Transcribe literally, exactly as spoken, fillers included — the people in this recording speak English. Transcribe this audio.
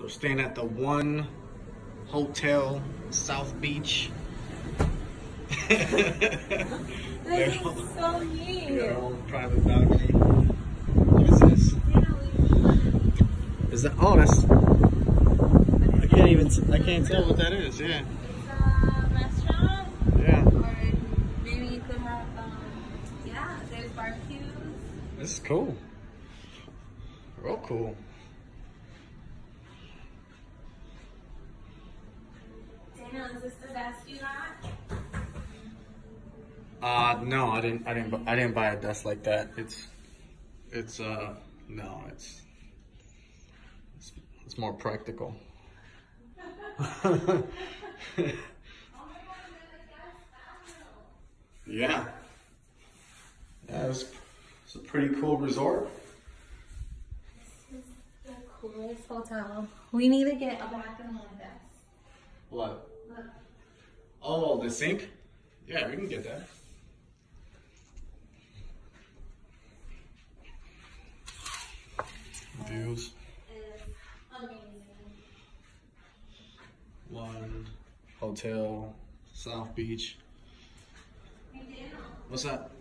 We're staying at the One Hotel South Beach. This is so neat. We got our own private balcony. What is this? Is that? Oh, that's. I can't even. I can't tell what that is. Yeah. It's a restaurant. Yeah. Or maybe you could have. Um, yeah, there's barbecues. This is cool. Real cool. Daniel, is this the best you got? Uh, no, I didn't. I didn't. bu- I didn't buy a desk like that. It's. It's. Uh, no, it's. It's, it's more practical. Yeah. Yeah, it's, it's a pretty cool resort. This is the coolest hotel. We need to get a bathroom like this. What? Look. Oh, the sink? Yeah, we can get that. Views. It's amazing. One Hotel South Beach. Hey, Daniel. What's that?